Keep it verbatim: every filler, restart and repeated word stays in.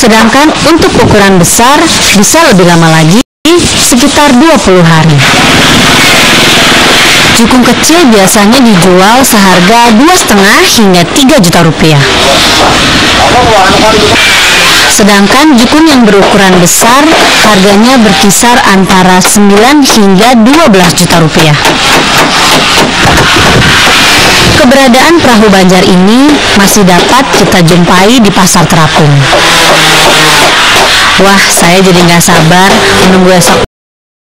Sedangkan untuk ukuran besar bisa lebih lama lagi, sekitar dua puluh hari. Jukung kecil biasanya dijual seharga dua setengah hingga tiga juta rupiah. Sedangkan jukung yang berukuran besar harganya berkisar antara sembilan hingga dua belas juta rupiah. Keberadaan perahu Banjar ini masih dapat kita jumpai di Pasar Terapung. Wah, saya jadi nggak sabar menunggu esok